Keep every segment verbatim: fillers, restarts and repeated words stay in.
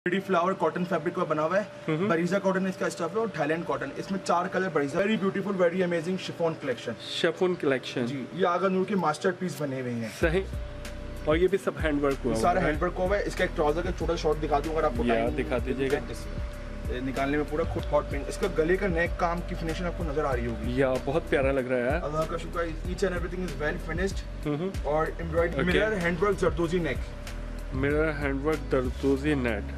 Three D flower cotton fabric का बना हुआ है। बरीजा कॉटन इसका स्टफ है और थाईलैंड कॉटन। इसमें चार कलर बरीजा, very beautiful, very amazing chiffon collection. Chiffon collection जी, ये आगा नूर के मास्टरपीस बने हुए हैं। सही। और ये भी सब हैंडवर्क हुआ है। सारा हैंडवर्क हुआ है। इसका एक ट्राउजर का छोटा शॉट दिखा दूं अगर आपको टाइम दिखा दीजिएगा। निकालने में पूरा खुद हॉट पिंक। इसका गले का नेक काम की फिनिशिंग आपको नजर आ रही होगी। या बहुत प्यारा लग रहा है। अल्लाह का शुक्र, each and everything is well finished. और एम्ब्रॉयडरी मिरर हैंडवर्क जरदोजी neck, mirror handwork zardozi net.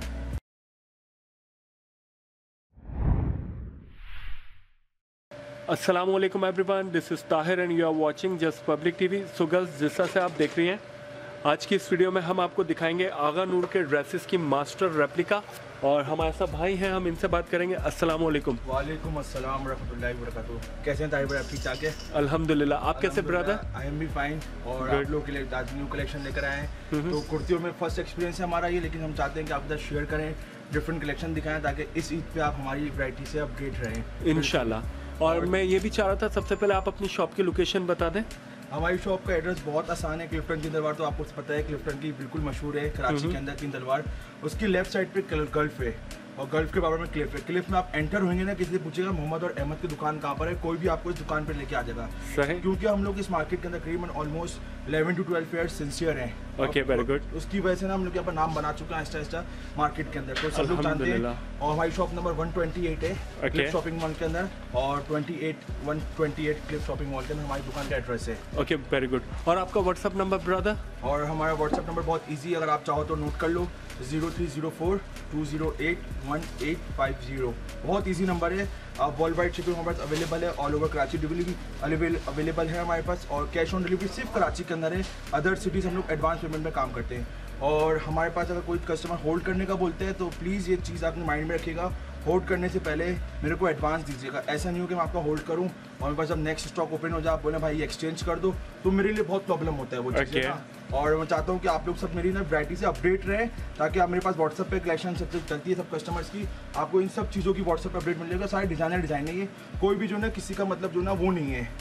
अस्सलाम वालेकुम everyone, this is Tahir and you are watching just public TV. So girls, जिस तरह से आप देख रही हैं, आज की इस वीडियो में हम आपको दिखाएंगे आगा नूर के ड्रेसेस की मास्टर रेप्लिका। और हमारे साथ भाई हैं, हम इनसे बात करेंगे। अस्सलाम वालेकुम। वालेकुम अस्सलाम रहमतुल्लाहि व बरकातहू। कैसे हैं ताहिर भाई, आप ठीक ठाक है? अल्हम्दुलिल्लाह। आप कैसे ब्रदर? आई एम भी फाइन। और आप लोगों के लिए आज न्यू कलेक्शन लेकर आए हैं। तो कुर्तियों में फर्स्ट एक्सपीरियंस है हमारा ये, लेकिन हम चाहते हैं कि आप इधर शेयर करें, डिफरेंट कलेक्शन दिखाएं, ताकि इस ईद पे आप हमारी वैरायटी से अपडेट रहें इंशाल्लाह। और मैं ये भी चाह रहा था, सबसे पहले आप अपनी शॉप की लोकेशन बता दें। हमारी शॉप का एड्रेस बहुत आसान है। क्लिफ्टन तीन तलवार तो आपको पता है, क्लिफ्टन की बिल्कुल मशहूर है कराची के अंदर तीन तलवार। उसकी लेफ्ट साइड पे गल्फ है और गल्फ के बराबर में क्लिफ है। क्लिफ में आप एंटर होंगे ना, किसी से पूछेगा मोहम्मद और अहमद की दुकान कहाँ पर है, कोई भी आपको इस दुकान पर लेके आ जाएगा। सही। क्योंकि हम लोग इस मार्केट के अंदर करीबन almost eleven to twelve year सिंसियर हैं। Okay, very good. उसकी वजह से ना हम लोग यहाँ पर नाम बना चुके हैं आहिस्ता आहिस्ता मार्केट के अंदर, तो सब लोग जानते हैं। और हमारी shop number one twenty eight है क्लिफ शॉपिंग मॉल के अंदर, और twenty eight one twenty eight cliff shopping mall के अंदर हमारी दुकान का एड्रेस है। Okay, very good. और आपका व्हाट्सअप नंबर ब्रदर? और हमारा व्हाट्सअप नंबर बहुत ईजी, अगर आप चाहो तो नोट कर लो, zero three zero four two zero eight one eight five zero. बहुत इजी नंबर है। वर्ल्ड वाइड शिपिंग हमारे पास अवेलेबल है, all over Karachi delivery available है हमारे पास। और कैश ऑन डिलीवरी सिर्फ कराची के अंदर है, अदर सिटीज़ हम लोग एडवांस पेमेंट में काम करते हैं। और हमारे पास अगर कोई कस्टमर होल्ड करने का बोलते हैं तो प्लीज़ ये चीज़ आपने माइंड में रखिएगा, होल्ड करने से पहले मेरे को एडवांस दीजिएगा। ऐसा नहीं हो कि मैं आपका होल्ड करूं और मेरे पास जब नेक्स्ट स्टॉक ओपन हो जाए आप बोले भाई एक्सचेंज कर दो, तो मेरे लिए बहुत प्रॉब्लम होता है वो चीज़ें ना। और मैं चाहता हूं कि आप लोग सब मेरी ना वैरायटी से अपडेट रहें, ताकि आप मेरे पास व्हाट्सएप पे कलेक्शन सब चलती है सब कस्टमर्स की, आपको इन सब चीज़ों की व्हाट्सएप पर अपडेट मिलेगा। सारे डिज़ाइनर डिज़ाइन है ये, कोई भी जो ना किसी का मतलब जो ना वो नहीं है,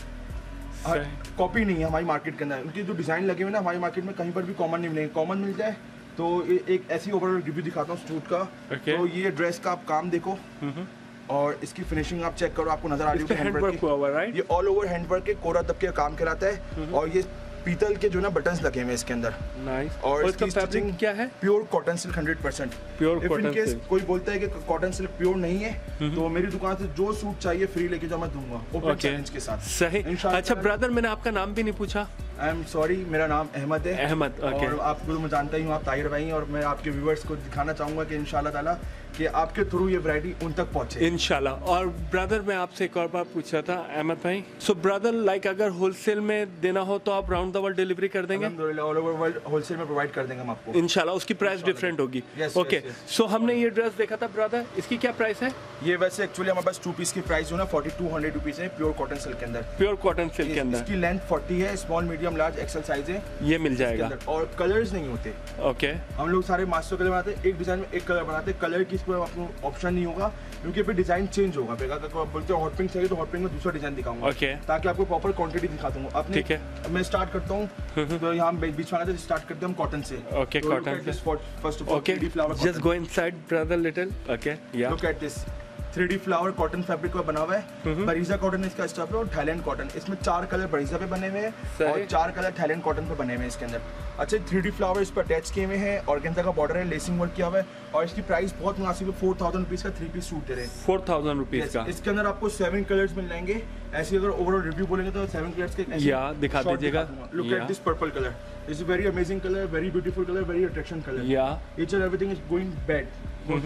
कॉपी नहीं है हमारी मार्केट के अंदर। उनके जो डिज़ाइन लगे हुए ना हमारी मार्केट में कहीं पर भी कॉमन नहीं मिलेंगे। कॉमन मिल जाए तो एक ऐसी ओवरऑल रिव्यू दिखाता हूँ सूट का। okay. तो ये ड्रेस का आप काम देखो और इसकी फिनिशिंग आप चेक करो, आपको नजर आ रही है हैंडवर्क हुआ हुआ, राइट? ये ऑल ओवर हैंडवर्क के कोरा दबके का काम कहलाता है। और ये पीतल के जो ना बटन्स लगे हुए इसके अंदर। नाइस। और इसका फैब्रिक क्या है? Pure cotton silk hundred percent pure cotton silk. कोई बोलता है कि कॉटन सिल्क प्योर नहीं है, तो मेरी दुकान से जो सूट चाहिए फ्री लेके जाओ, मैं दूंगा ओपन चैलेंज के साथ। सही। अच्छा ब्रदर, मैंने आपका नाम भी नहीं पूछा। आई एम सॉरी, मेरा नाम अहमद है। अहमद, ओके। और आपको मैं जानता ही हूँ, आप ताहिर भाई हैं, और मैं आपके व्यूअर्स को दिखाना चाहूँगा कि इंशाल्लाह ताला कि आपके थ्रू ये वैरायटी उन तक पहुँचे इंशाल्लाह। और ब्रदर, मैं आपसे एक और बात पूछ रहा था अहमद भाई। सो ब्रदर, लाइक अगर होलसेल में देना हो तो आप राउंड द वर्ल्ड डिलीवरी कर देंगे? ऑल ओवर वर्ल्ड होलसेल में प्रोवाइड कर देंगे हम आपको इंशाल्लाह। उसकी प्राइस डिफरेंट होगी। ओके। सो हमने ये ड्रेस देखा था ब्रदर, इसकी क्या प्राइस है? ये वैसे एक्चुअली हमारे पास टू पीस की प्राइस जो है फोर्टी टू हंड्रेड रुपीज है, प्योर कॉटन सिल्क के अंदर। प्योर कॉटन सिल्क के अंदर इसकी लेंथ फोर्टी है, small medium large XL size है, ये मिल जाएगा। और कलर्स नहीं होते। ओके। हम लोग सारे मास्टर कलर बनाते हैं, एक डिजाइन में एक कलर बनाते हैं। कलर की इसमें आपको ऑप्शन नहीं होगा, क्योंकि फिर डिजाइन चेंज होगा। अगर बोलते हैं हॉट पिंक चाहिए तो हॉट पिंक में दूसरा डिजाइन दिखाऊंगा, okay. ताकि आपको प्रॉपर क्वांटिटी दिखा दूंगा। अब ठीक है, मैं स्टार्ट करता हूँ। तो यहाँ बीच में स्टार्ट करते हैं हम कॉटन से। ओके, कॉटन से first of all three D flower. Just go inside brother little. Okay, या look at this three D flower cotton fabric का बना हुआ है। बरीजा कॉटन इसका स्टफ है और थाईलैंड कॉटन। इसमें चार कलर बरीजा पे बने हुए हैं और चार कलर थाईलैंड कॉटन पे बने हुए हैं इसके अंदर। अच्छा, थ्री डी फ्लावर इस पर अटैच किए हुए हैं, ऑर्गेन्जा का बॉर्डर है, लेसिंग वर्क किया हुआ है, और इसकी प्राइस बहुत मुनासिब है। फोर थाउजेंड रुपीज का थ्री पीस सूट दे रहे हैं। फोर थाउजेंड रुपीज का। इसके अंदर आपको सेवन कलर्स मिल जाएंगे। ऐसे अगर ओवरऑल रिव्यू बोलेंगे तो सेवन कलर्स के या दिखा दीजिएगा। Look at this purple colour, is very amazing colour, very beautiful colour, very attraction colour. या each and everything is going bad.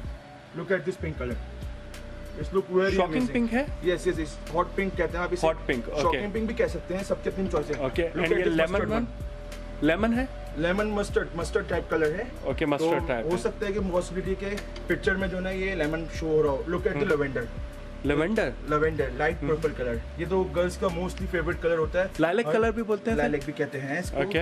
Look at this pink colour, it's look very shocking pink है। Yes yes yes, hot pink कहते हैं आप इसे। Hot pink, okay. Shocking pink भी कह सकते हैं, सबके अपनी चॉइस है। ओके। एंड ये लेमन वन, लेमन है, lemon mustard mustard type colour है। Okay, mustard type. हो सकता है कि पॉसिबिलिटी के पिक्चर में जो ना ये लेमन शो हो रहा हो। Look at the lavender, lavender lavender light purple colour. ये तो गर्ल्स का मोस्टली फेवरेट कलर होता है। लाइलैक कलर भी बोलते हैं, लाइलैक भी कहते हैं इसको। ओके।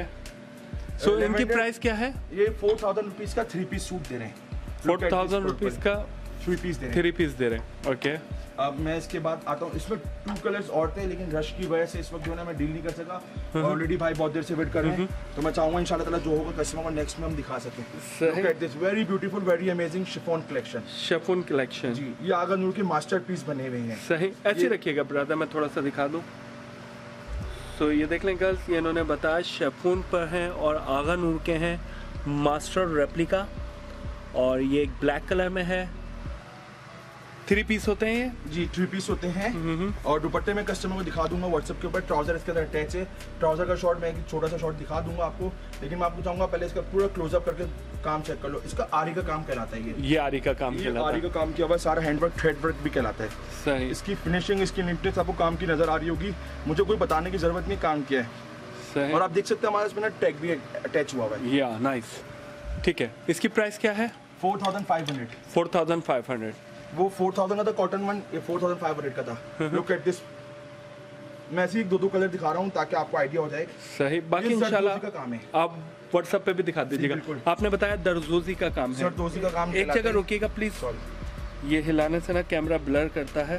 सो इनकी प्राइस क्या है? ये फोर थाउजेंड रुपीज का थ्री पीस सूट दे रहे हैं। फोर थाउजेंड रुपीज का थ्री पीस दे रहे हैं। थ्री पीस दे रहे हैं, ओके। अब मैं इसके बाद आता हूँ, इसमें टू कलर्स और थे लेकिन रश की वजह से इस वक्त जो है ना मैं डील नहीं कर सका। ऑलरेडी भाई बहुत देर से वेट कर रहे हैं, तो मैं चाहूँगा इंशाल्लाह ताला जो होगा कस्टमर को नेक्स्ट में हम दिखा सकें। Look at this very beautiful very amazing chiffon collection. Chiffon collection जी, ये आगा नूर के मास्टरपीस बने हुए हैं। सही, ऐसे रखिएगा ब्रदर, मैं थोड़ा सा दिखा दूँ। सो ये देख लें गर्ल्स, ये इन्होंने बताया शिफॉन पर हैं और आगा नूर के हैं मास्टर रेप्लिका, और ये एक ब्लैक कलर में है। थ्री पीस होते हैं ये? जी, थ्री पीस होते हैं। और दुपट्टे में कस्टमर को दिखा दूंगा व्हाट्सएप के ऊपर। ट्राउजर इसके अंदर अटैच है। ट्राउजर का शॉट मैं एक छोटा सा शॉट दिखा दूंगा आपको, लेकिन मैं आपको चाहूंगा पहले इसका पूरा क्लोजअप करके काम चेक कर लो। इसका आरी का काम कहलाता है। ये ये आरी का काम ये कहलाता है। आरी का काम किया हुआ है, सारा हैंडवर्क थ्रेड वर्क भी कहलाता है। सही। इसकी फिनिशिंग, इसकी नीटनेस आपको काम की नजर आ रही होगी, मुझे कोई बताने की जरूरत नहीं, काम किया है। सही। और आप देख सकते हैं हमारे इसमें ना टैग भी अटैच हुआ हुआ है। या नाइस, ठीक है। इसकी प्राइस क्या है? Four thousand five hundred. Four thousand five hundred. वो फोर थाउजेंड का था कॉटन वन, ये फोर थाउजेंड फाइव हंड्रेड का था। लुक एट दिस, मैं ऐसे ही दो दो कलर दिखा रहा हूँ ताकि आपको आइडिया हो जाए। सही, बाकी ये इंशाल्लाह का काम है। आप व्हाट्सएप पे भी दिखा दीजिएगा। बिल्कुल। आपने बताया दरजोजी का काम है। सरदोजी का काम एक जगह रुकिएगा प्लीज, ये हिलाने से ना कैमरा ब्लर करता है।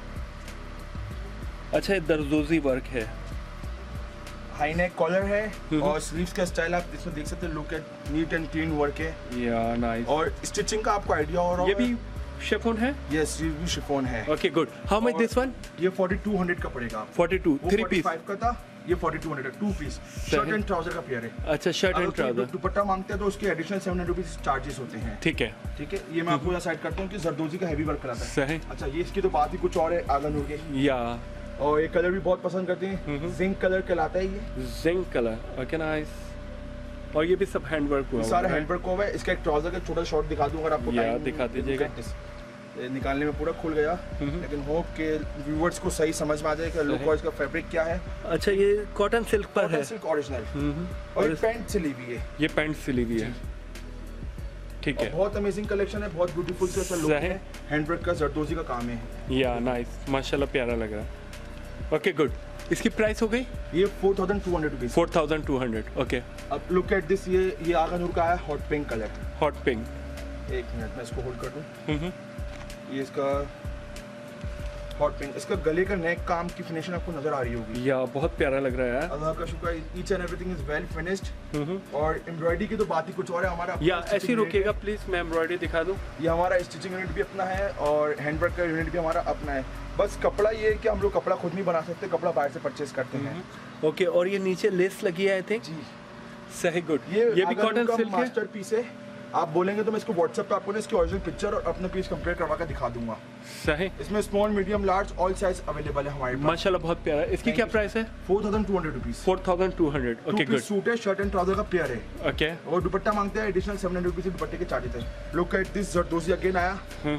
अच्छा, ये दरजोजी वर्क है, हाई नेक कॉलर है और स्लीव्स का स्टाइल आप इसमें देख सकते हैं। Look at neat and clean work है। या नाइस। और स्टिचिंग का आपको आइडिया हो रहा ये भी शिफॉन है? यस, ये भी शिफॉन है। Okay good. How much this one? ये फोर्टी टू हंड्रेड का पड़ेगा आपको। फोर्टी टू, थ्री पीस का था, ये forty two hundred two piece. Shirt and trouser का पेयर है। अच्छा, शर्ट एंड ट्राउजर। दुपट्टा मांगते हैं तो उसके additional seven hundred rupees charges होते हैं। ठीक है, ठीक है। ये मैं आपको साइड करता हूँ कि जरदोजी का हैवी वर्क कराता है। सही। अच्छा, ये इसकी तो बात ही कुछ और है आगा नूर के। या और ये कलर भी बहुत पसंद करते हैं, जिंक कलर कहलाता है ये। Zinc colour, okay nice. और ये भी सब हैंडवर्क हुआ है? सारा हैंडवर्क हुआ है। इसका एक ट्राउजर का छोटा शॉट दिखा दूं अगर आपको या टाइम दिखा दीजिएगा। निकालने में पूरा खुल गया, लेकिन होप के व्यूअर्स को सही समझ में आ जाए कि लुक और इसका फैब्रिक क्या है। अच्छा, ये कॉटन सिल्क पर है? Silk original. और पैंट सिली हुई है। ये पैंट सिली हुई है, ठीक है। बहुत अमेजिंग कलेक्शन है, बहुत ब्यूटीफुल सा लुक है। हैंडवर्क का जरदोजी का काम है। या नाइस, माशाल्लाह प्यारा लग रहा है। Okay good. इसकी प्राइस हो गई? ये four thousand two hundred rupees. Four thousand two hundred, okay. अब लुक एट दिस, ये ये आगा नूर का है hot pink colour. Hot pink. एक मिनट मैं इसको होल्ड कर दूं। ये इसका हॉट पिंक, इसका गले का नेक काम की फिनिशिंग आपको नजर आ रही होगी। या बहुत प्यारा लग रहा है। अल्लाह का शुक्र, each and everything is well finished. और एम्ब्रॉयडरी की तो बात ही कुछ और है। हमारा या ऐसे रुकिएगा प्लीज, मैं एम्ब्रॉयडरी दिखा दूं। ये हमारा स्टिचिंग यूनिट भी अपना है और हैंडवर्क का यूनिट भी हमारा अपना है। बस कपड़ा ये है कि हम लोग कपड़ा खुद नहीं बना सकते, कपड़ा बाहर से परचेज करते हैं। ओके, और ये नीचे लेस लगी है आई थिंक। जी सही, गुड। ये ये भी कॉटन सिल्क है, मास्टर पीस है। आप बोलेंगे तो मैं इसको व्हाट्सएप पे आपको ना इसकी ओरिजिनल पिक्चर और अपना पीस कंपेयर करवा कर दिखा दूंगा। सही। इसमें small medium large all size available है हमारे पास। माशाल्लाह बहुत प्यारा। इसकी क्या प्राइस है? Four thousand two hundred rupees. Four thousand two hundred, okay good. Suit है, शर्ट एंड ट्राउजर का पेयर है। ओके। और दुपट्टा मांगते हैं एडिशनल सेवन हंड्रेड रुपीज दुपट्टे के चार्जेस है। Look at this zardozi again आया।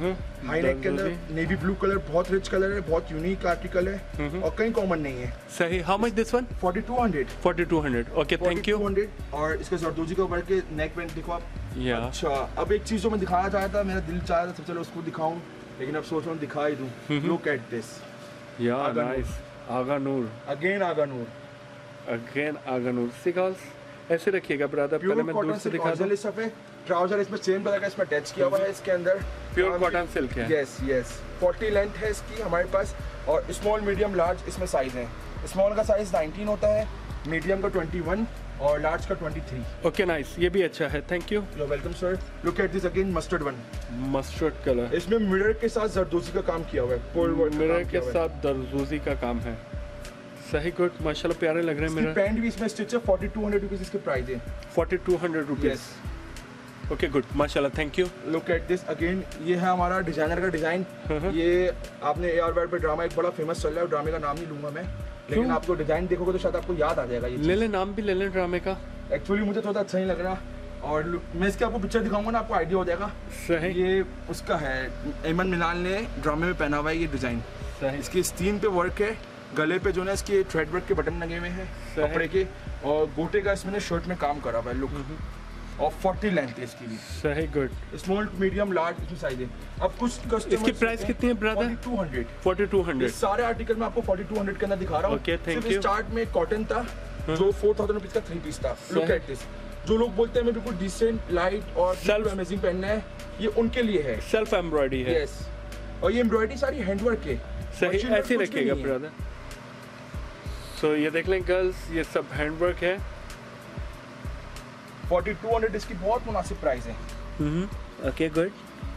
हाई नेक के अंदर नेवी ब्लू कलर, बहुत रिच कलर है, बहुत यूनिक आर्टिकल है और कहीं कॉमन नहीं है। सही। How much this one? Forty two hundred. Forty two hundred, okay thank you. और इसके जरदोजी के ऊपर के नेक पेंट देखो आप। या अच्छा, अब एक चीज जो मैं दिखाना चाहा था, मेरा दिल चाह रहा था चलो उसको दिखाऊं, लेकिन अब सोच रहा हूँ दिखा ही दूं। Look at this. Yeah nice, Agha Noor. Again Agha Noor. Again Agha Noor. See girls, ऐसे रखिएगा ब्रदर, पहले मैं दूर से दिखा दूं। ट्राउजर इसमें सेम कलर का इसमें अटैच किया हुआ है। इसके अंदर प्योर कॉटन सिल्क है। Yes yes. फोर्टी लेंथ है इसकी हमारे पास और स्मॉल मीडियम लार्ज इसमें साइज है। स्मॉल का साइज नाइनटीन होता है, मीडियम का ट्वेंटी वन और लार्ज का ट्वेंटी थ्री। ओके नाइस, ये भी अच्छा है, thank you. You welcome sir. Look at this again mustard one. Mustard colour. इसमें मिरर के साथ जरदोजी का काम किया हुआ है। पोल वर्क मिरर के साथ दरजोजी का काम है। सही, गुड, माशाल्लाह प्यारे लग रहे हैं मिरर। पैंट भी इसमें स्टिच है। फोर्टी टू हंड्रेड रुपीज इसके प्राइस है। Forty two hundred rupees, okay good, माशाल्लाह thank you. Look at this again, ये है हमारा डिजाइनर का डिजाइन। ये आपने ए आर वर्ड पे ड्रामा एक बड़ा फेमस चल रहा है, ड्रामे का नाम नहीं लूंगा मैं, लेकिन आपको डिजाइन देखोगे तो शायद आपको याद आ जाएगा। ये ले ले, नाम भी ले ले ड्रामे का। एक्चुअली मुझे थोड़ा अच्छा नहीं लग रहा और मैं इसके आपको पिक्चर दिखाऊंगा ना, आपको आइडिया हो जाएगा। सही। ये उसका है, एमन मिलाल ने ड्रामे में पहना हुआ है ये डिजाइन। सही। इसकी स्टीन पे वर्क है, गले पे जो है इसके थ्रेड वर्क के बटन लगे हुए हैं कपड़े के, और गोटे का इसमें शर्ट में काम करा हुआ है। लुक, और फोर्टी लेंथ है इसकी भी। सही, गुड। स्मॉल मीडियम लार्ज इसमें साइज है। अब कुछ कस्टमर, इसकी प्राइस कितनी है brother? Two hundred. Forty two hundred. सारे आर्टिकल में आपको फोर्टी टू हंड्रेड के अंदर दिखा रहा हूँ। Okay thank you. स्टार्ट में कॉटन था जो फोर थाउजेंड रुपीज का थ्री पीस था। लुक एट दिस, जो लोग बोलते हैं हमें बिल्कुल डिसेंट लाइट और Self- अमेजिंग पहनना है, ये उनके लिए है। सेल्फ एम्ब्रॉयडरी है। यस, और ये एम्ब्रॉयडरी सारी हैंडवर्क है। सही, Machine work ऐसे ही कुछ भी रखिएगा नहीं है। ब्रदर। सो ये देख लें गर्ल्स, ये सब हैंडवर्क है। फोर्टी टू हंड्रेड इसकी बहुत मुनासिब प्राइस है। Okay good.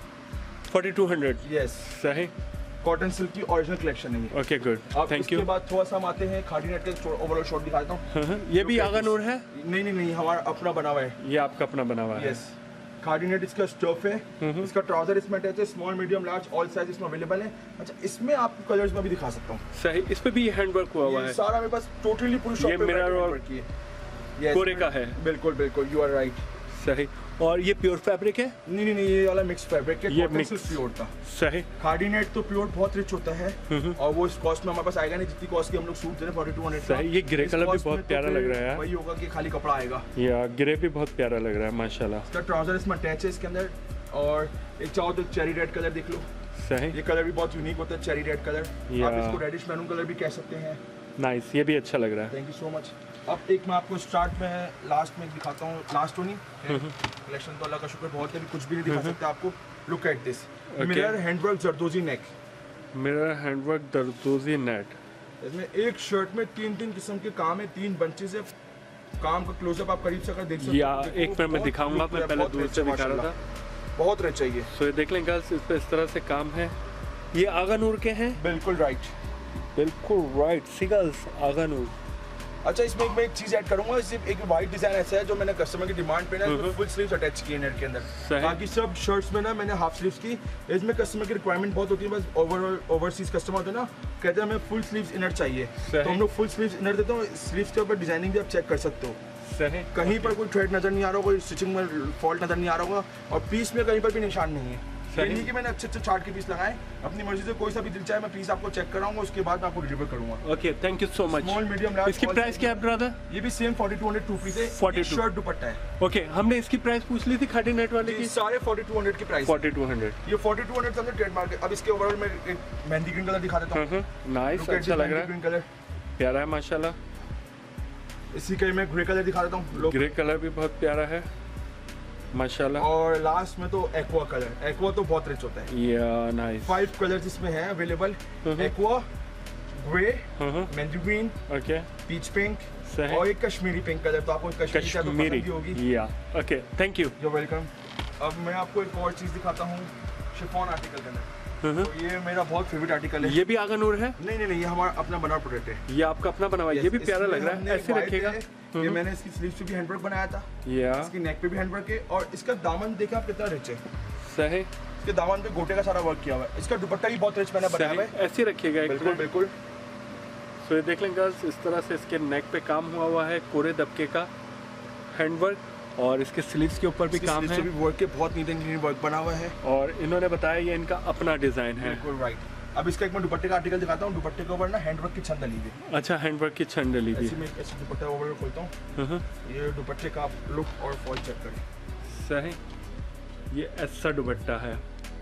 Forty two hundred. Yes, सही। कॉटन सिल्क की ओरिजिनल कलेक्शन है ये। ओके गुड, अब थैंक इसके यू। बाद थोड़ा सा हम आते हैं खादी नेट के ओवरऑल शॉट दिखाता हूँ। ये भी आगा नूर है? नहीं नहीं नहीं, हमारा अपना बना हुआ है। ये आपका अपना बना हुआ है? यस, खादी नेट इसका स्टफ है। इसका ट्राउजर इसमें अटैच है, small medium large all size इसमें अवेलेबल है। अच्छा, इसमें आपको कलर्स में भी दिखा सकता हूँ। सही, इस पे भी हैंडवर्क हुआ हुआ ये है। सारा मेरे पास टोटली पूरी शॉप ये पे mirror और वर्क की है। Yes, कोरे का है। बिल्कुल बिल्कुल, यू आर राइट। सही। और ये प्योर फैब्रिक है? नहीं नहीं नहीं, ये वाला मिक्स फैब्रिक है, ये कॉटन mix। सिल्क प्योर था। सही। खादी नेट तो प्योर बहुत रिच होता है और वो इस कॉस्ट में हमारे पास आएगा नहीं जितनी कॉस्ट की हम लोग सूट दे रहे हैं फोर्टी टू हंड्रेड। सही, ये ग्रे कलर भी बहुत प्यारा लग रहा है यार। वही होगा कि खाली कपड़ा आएगा। या ग्रे भी बहुत प्यारा लग रहा है माशाल्लाह। इसका ट्राउजर इसमें अटैच है इसके अंदर, और एक चाहो तो चेरी रेड कलर देख लो। सही। ये कलर भी बहुत यूनिक होता है, चेरी रेड कलर। या। आप इसको रेडिश मैरून कलर भी कह सकते हैं। नाइस, ये भी अच्छा लग रहा है। Thank you so much. अब एक मैं आपको स्टार्ट में लास्ट में दिखाता हूँ, लास्ट तो नहीं, कलेक्शन तो अल्लाह का शुक्र बहुत है, अभी कुछ भी नहीं दिखा सकता आपको। Look at this mirror handwork zardozi neck. Mirror handwork दरदोजी नेट। इसमें एक शर्ट में तीन तीन किस्म के काम है, तीन बंचे से काम का क्लोजअप आप करीब से अगर देख सकते या हो। देखो, एक मिनट में बहुत दिखाऊंगा, look मैं है, पहले बहुत दूर rich से है दिखा रहा था। माशाल्लाह। बहुत रिच है ये। सो ये देख लें गर्ल्स, इस पे इस तरह से काम है। ये आगा नूर के हैं? बिल्कुल राइट। बिल्कुल राइट, सी गर्ल्स, आगा नूर। अच्छा, इसमें एक मैं एक चीज ऐड करूंगा, सिर्फ एक वाइट डिजाइन ऐसा है जो मैंने कस्टमर की डिमांड पे ना फुल स्लीव्स अटैच किए नेट के अंदर। सही। बाकी सब शर्ट्स में ना मैंने हाफ स्लीव्स की। इसमें कस्टमर की रिक्वायरमेंट बहुत होती है, बस ओवरऑल ओवरसीज कस्टमर होते हैं ना, कहते हैं हमें फुल स्लीव्स इनर चाहिए, सही। तो हम लोग फुल स्लीव्स इनर देते हैं। स्लीव्स के ऊपर डिजाइनिंग भी आप चेक कर सकते हो। सही। कहीं पर कोई थ्रेड नजर नहीं आ रहा होगा, कोई स्टिचिंग में फॉल्ट नजर नहीं आ रहा होगा, और पीस में कहीं पर भी निशान नहीं है। ये नहीं कि मैंने अच्छे अच्छे चार्ट के पीस लगाए, अपनी मर्जी से कोई सा भी दिल चाहे मैं पीस आपको चेक कराऊंगा, उसके बाद मैं आपको डिलीवर करूंगा। Okay, thank you so much. Small medium large. इसकी प्राइस क्या है ब्रदर? ये भी same forty two hundred two piece है। Forty two. शर्ट दुपट्टा है। ओके, हमने इसकी प्राइस पूछ ली थी खादी नेट वाले ये की। सारे फोर्टी टू हंड्रेड की प्राइस। Forty two hundred. ये फोर्टी टू हंड्रेड समझे ट्रेडमार्क है। अब इसके ओवरऑल में एक मेहंदी ग्रीन कलर दिखा देता हूँ। नाइस, अच्छा लग रहा है, ग्रीन कलर प्यारा है माशाल्लाह। इसी का मैं ग्रे कलर दिखा देता हूँ। ग्रे कलर भी बहुत प्यारा है माशाल्लाह। और लास्ट में तो एक्वा कलर। एक्वा तो बहुत रिच होता है। या नाइस। फाइव कलर्स इसमें हैं available. Aqua, grey, mehndi green, okay, peach pink सही। और एक कश्मीरी पिंक कलर। तो आपको कश्मीरी शायद तो कश्मीरी पसंद ही होगी। Yeah okay, thank you. You welcome. अब मैं आपको एक और चीज़ दिखाता हूँ शिफॉन आर्टिकल के अंदर। तो ये मेरा बहुत फेवरेट आर्टिकल है। ये भी आगा नूर है? नहीं नहीं नहीं, ये हमारा अपना बना प्रोडक्ट है। ये आपका अपना बना हुआ है? ये भी प्यारा लग रहा है, ऐसे रखेगा। ये मैंने इसकी स्लीव्स पे भी हैंडवर्क बनाया था, या इसकी नेक पे भी हैंडवर्क है, और इसका दामन देखा आप कितना रिच है। सही। इसके दामन पे गोटे का सारा वर्क किया हुआ है। इसका दुपट्टा भी बहुत रिच मैंने बनाया सही, हुआ है। ऐसे रखिएगा एक बिल्कुल मिनट। बिल्कुल। सो ये देख लें गर्ल्स, इस तरह से इसके नेक पे काम हुआ हुआ है, कोरे दबके का हैंडवर्क, और इसके स्लीव्स के ऊपर भी इसकी काम sleeves है। पे भी वर्क के बहुत नीट एंड क्लीन वर्क बना हुआ है। और इन्होंने बताया ये इनका अपना डिजाइन है। बिल्कुल राइट। अब इसका एक मैं दुपट्टे का आर्टिकल दिखाता हूँ। दुपट्टे के ऊपर ना हैंडवर्क की छत डली हुई है। अच्छा, हैंडवर्क की छन डली हुई ऐसे में ऐसे दुपट्टा ओवरऑल खोलता हूँ। ये दुपट्टे का आप लुक और फॉल चेक करें। सही। ये ऐसा दुपट्टा है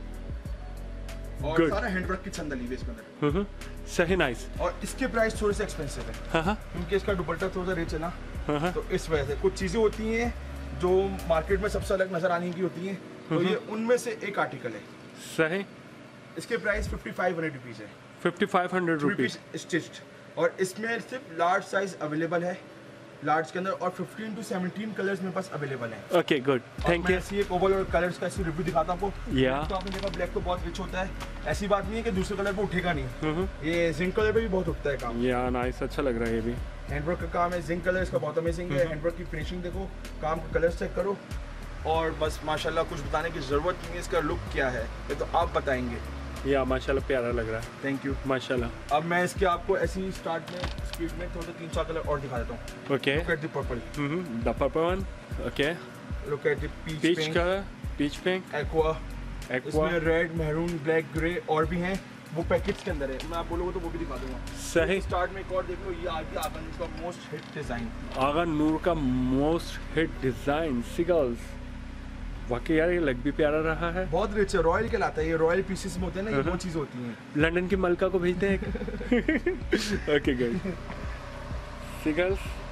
और Good. सारा हैंडवर्क की छत डली हुई है इसके अंदर। हम्म, सही, नाइस। और इसके प्राइस थोड़े से एक्सपेंसिव है हाँ हाँ क्योंकि इसका दुपट्टा थोड़ा सा रिच है ना, हाँ हाँ। तो इस वजह से कुछ चीज़ें होती हैं जो मार्केट में सबसे अलग नजर आने की होती हैं, तो ये उनमें से एक आर्टिकल है। सही। इसके price fifty five hundred rupees है, fifty five hundred three rupees. Piece stitched, और इसमें सिर्फ लार्ज साइज अवेलेबल है, लार्ज के अंदर, और फिफ्टीन टू सेवनटीन कलर्स मेरे पास अवेलेबल है। Okay, good, thank you. ऐसी एक ओवरऑल कलर्स का ऐसी रिव्यू दिखाता हूँ आपको। Yeah. तो आपने देखा ब्लैक तो बहुत रिच होता है, ऐसी बात नहीं है कि दूसरे कलर पे उठेगा नहीं। ये जिंक कलर पे भी बहुत उठता है काम। या नाइस, अच्छा लग रहा है ये भी। हैंडवर्क का काम है, जिंक कलर इसका बहुत अमेजिंग है। हैंडवर्क की फिनिशिंग देखो, काम का कलर चेक करो, और बस माशाल्लाह कुछ बताने की ज़रूरत नहीं है। इसका लुक क्या है ये तो आप बताएंगे। या माशाल्लाह प्यारा लग रहा है, थैंक यू। माशाल्लाह। अब मैं इसके आपको ऐसी स्टार्ट में स्पीड में थोड़ा तीन चार कलर और दिखा देता हूँ। Okay, look at the purple, the purple one, okay, look at the peach peach pink, का, पीच पिंक, एक्वा, एक्वा, इसमें रेड, मैरून, ब्लैक, ग्रे और भी हैं, वो पैकेट्स के अंदर है। मैं आप बोलोगे तो वो भी दिखा दूंगा। सही। स्टार्ट में एक और देख लो, ये आ गया आगन का most hit design. Agha Noor का मोस्ट हिट डिजाइन सिगल्स। वाकई यार ये लग भी प्यारा रहा है। बहुत रिच है, रॉयल कहलाता है ये। रॉयल पीसेस में होते हैं ना, ये वो चीज़ होती हैं। लंदन की मलका को भेजते हैं। Okay good. सिगल्स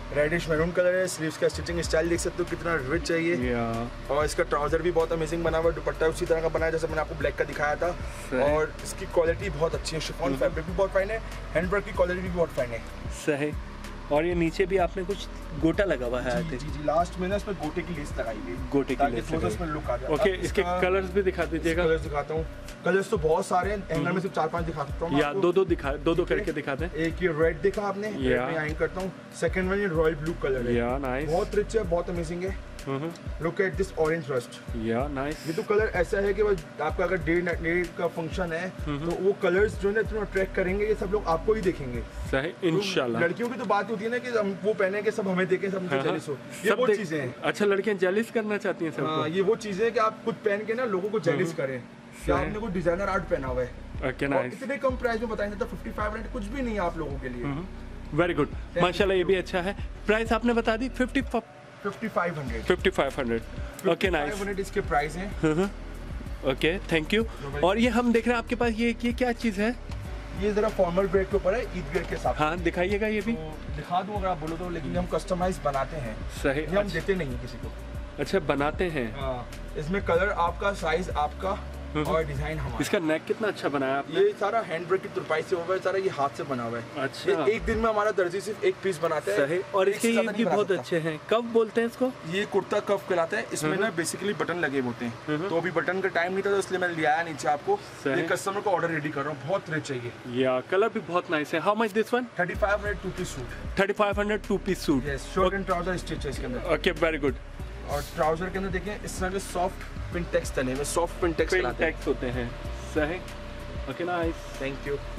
रेडिश मैरून कलर है। स्लीव्स का स्टिचिंग स्टाइल देख सकते हो कितना रिच है ये। yeah. और इसका ट्राउजर भी बहुत अमेजिंग बना हुआ है। दुपट्टा उसी तरह का बना है जैसे मैंने आपको ब्लैक का दिखाया था। और इसकी क्वालिटी बहुत अच्छी है। शिफॉन फैब्रिक भी बहुत फाइन है। हैंडवर्क की क्वालिटी भी बहुत फाइन है। सही। और ये नीचे भी आपने कुछ गोटा लगा हुआ है। जी जी जी लास्ट में ना इसमें गोटे की लेस लगाई हुई है। गोटे की लेस ताकि इसमें लुक आ जाए। ओके, इसके कलर्स भी दिखा दीजिएगा। कलर्स दिखाता हूँ। कलर्स तो बहुत सारे हैं, हैंगर में सिर्फ चार पांच दिखा सकता हूँ। या दो दो दिखा दो दो करके दिखाते हैं। एक ये रेड दिखा आपने, रेड में आइन करता हूँ। सेकंड वन ये रॉयल ब्लू कलर है। या नाइस, बहुत रिच है, बहुत अमेजिंग है। Look at this orange rust. Yeah nice. ये तो कलर ऐसा है कि बस आपका अगर डे डे का फंक्शन है तो वो कलर्स जो है इतना अट्रैक्ट करेंगे, ये सब लोग आपको ही देखेंगे। सही, इंशाल्लाह। लड़कियों की तो बात होती है ना कि हम वो पहने के सब हमें देखें, सब मुझे जेलस हो। ये वो चीजें हैं। अच्छा, लड़कियां जेलस करना चाहती हैं सबको। ये वो चीजें हैं कि आप खुद पहन के ना लोगों को जेलस करें कि आपने कोई डिजाइनर आर्ट पहना हुआ है। Okay nice. इतने कम प्राइस में बताएंगे तो पचपन हंड्रेड कुछ भी नहीं है आप लोगों के लिए। वेरी गुड, माशाल्लाह। ये भी अच्छा है। प्राइस आपने बता दी fifty fifty five hundred. Fifty five hundred. Okay nice. इसके प्राइस हैं। Okay, thank you. और ये हम देख रहे हैं आपके पास ये ये क्या चीज़ है? ये जरा फॉर्मल वेयर के ऊपर है, ईद वेयर के साथ। हाँ, दिखाइएगा ये भी। तो दिखा दूं अगर आप बोलो तो, लेकिन हम कस्टमाइज बनाते हैं। सही। ये हम देते नहीं किसी को। अच्छा, बनाते हैं। हाँ, इसमें कलर आपका, साइज आपका और डिजाइन हमारा। इसका नेक कितना अच्छा बनाया आपने। ये सारा हैंडवर्क की तुरपाई से हुआ है, सारा ये हाथ से बना हुआ है। अच्छा। ये एक दिन में हमारा दर्जी सिर्फ एक पीस बनाता है। सही। और इसके ये भी बहुत अच्छे हैं। कब बोलते हैं इसको? ये कुर्ता कफ कहलाता है। इसमें ना बेसिकली बटन लगे होते हैं, तो अभी बटन का टाइम नहीं था तो इसलिए मैंने लिया नीचे आपको। ये कस्टमर को ऑर्डर रेडी कर रहा हूँ। बहुत रिच है ये। या कलर भी बहुत नाइस है। How much this one? Thirty five hundred two piece suit. Thirty five hundred two piece suit. Yes, short and trouser stitch है इसके अंदर। Okay, very good. और ट्राउजर के अंदर देखें इस तरह के सॉफ्ट पिंटेक्स तने में, सॉफ्ट पिंटेक्स पिंटेक्स होते हैं। सही। Okay nice, thank you.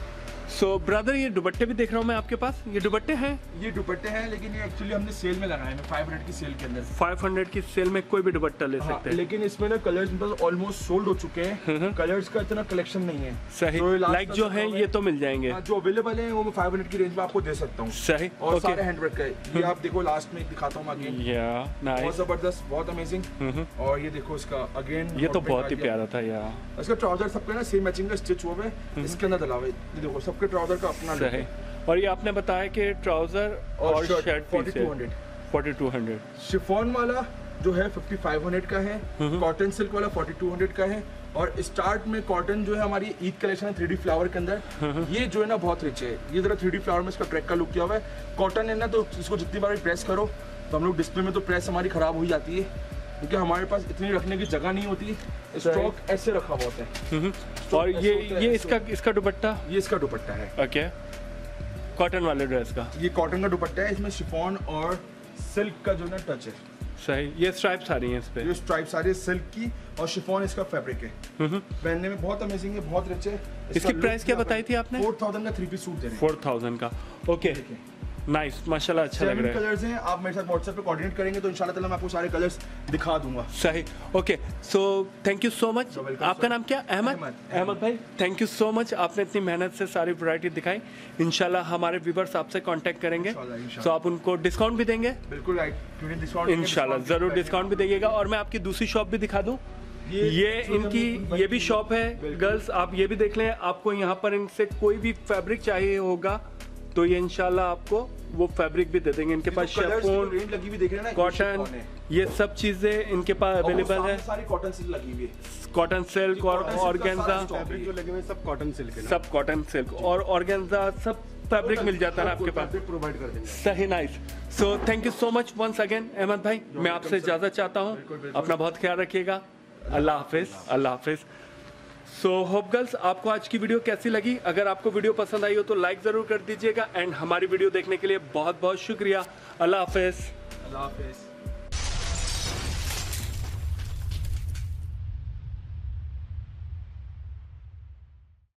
So brother, ये दुपट्टे भी देख रहा हूँ मैं आपके पास। ये दुपट्टे हैं? ये दुपट्टे हैं, लेकिन ये एक्चुअली हमने सेल में लगाए हैं, फाइव हंड्रेड की सेल के अंदर। फाइव हंड्रेड की सेल में कोई भी दुपट्टा ले सकते हैं। लेकिन इसमें ना कलर्स मतलब ऑलमोस्ट सोल्ड हो चुके हैं। कलर्स का इतना कलेक्शन नहीं है। सही। लाइक जो है ये तो मिल जाएंगे। जो अवेलेबल है वो मैं फाइव हंड्रेड की रेंज में आपको दे सकता हूँ। सही। और सारे हैंडवर्क का है। ये आप देखो, लास्ट में दिखाता हूँ अगेन। बहुत जबरदस्त, बहुत अमेजिंग। और ये देखो इसका अगेन, ये तो बहुत ही प्यारा था यार। इसका ट्राउजर सबका ना सेम मैचिंग का स्टिच हुआ है इसके अंदर डला हुआ है। ये देखो सबके ट्राउजर का अपना है। और ये आपने बताया कि ट्राउजर और shirt forty two hundred. Forty two hundred. Chiffon वाला जो है फिफ्टी फाइव हंड्रेड का है। कॉटन सिल्क वाला फोर्टी टू हंड्रेड का है। और स्टार्ट में कॉटन जो है हमारी ईद कलेक्शन है थ्री डी फ्लावर के अंदर। ये जो है ना बहुत रिच है। ये जरा थ्री डी फ्लावर में इसका ट्रैक का लुक किया हुआ है। कॉटन है ना, तो इसको जितनी बार प्रेस करो तो हम लोग डिस्प्ले में तो प्रेस हमारी खराब हो जाती है, क्योंकि हमारे पास इतनी रखने की जगह नहीं होती। स्टॉक ऐसे रखा हुआ होता है। और ये ये इसका इसका दुपट्टा, ये इसका दुपट्टा है। ओके, कॉटन वाले ड्रेस का। ये कॉटन का दुपट्टा है। इसमें शिफॉन और सिल्क का जो ना टच है। सही। ये स्ट्राइप्स आ रही हैं इस पे। ये स्ट्राइप्स आ रही है सिल्क की, और शिफॉन इसका फैब्रिक है। पहनने में बहुत अमेजिंग है, बहुत रिच है। इसकी प्राइस क्या बताई थी आपने? फोर थाउजेंड का थ्री पीस सूट दे रहे हैं। फोर थाउजेंड का। ओके नाइस, माशाल्लाह, अच्छा लग रहा है। कलर्स हैं, आप मेरे साथ व्हाट्सएप पे कोऑर्डिनेट करेंगे तो इंशाल्लाह ताला मैं आपको सारे कलर्स दिखा दूंगा। सही। Okay, so thank you so much. आपका नाम क्या? अहमद। अहमद भाई, थैंक यू सो मच। आपने इतनी मेहनत से सारी वैरायटी दिखाई। इंशाल्लाह हमारे व्यूवर्स आपसे कांटेक्ट करेंगे, तो आप उनको डिस्काउंट भी देंगे? बिल्कुल राइट, इंशाल्लाह जरूर डिस्काउंट भी देंगे। और मैं आपकी दूसरी शॉप भी दिखा दूँ। ये, ये इनकी ये भी शॉप है गर्ल्स, आप ये भी देख लें। आपको यहाँ पर इनसे कोई भी फैब्रिक चाहिए होगा तो ये इंशाल्लाह आपको वो फैब्रिक भी दे देंगे। इनके पास शिफॉन, लगी हुई देख रहे हैं ना, कॉटन, ये सब चीजें इनके पास अवेलेबल है। सारी कॉटन सिल्क लगी हुई है। कॉटन सिल्क और ऑर्गेन्जा, फैब्रिक जो लगे हुए सब कॉटन सिल्क है। सब कॉटन सिल्क और ऑर्गेन्जा, सब फैब्रिक मिल जाता है आपके पास। प्रोवाइड कर देंगे। सही, nice. So thank you so much once again Ahmad भाई। मैं आपसे इजाजत चाहता हूँ। अपना बहुत ख्याल रखिएगा। अल्लाह हाफिज। अल्लाह हाफिज। सो होप गर्ल्स, आपको आज की वीडियो कैसी लगी? अगर आपको वीडियो पसंद आई हो तो लाइक ज़रूर कर दीजिएगा। एंड हमारी वीडियो देखने के लिए बहुत बहुत शुक्रिया। अल्लाह हाफिज। अल्लाह हाफिज।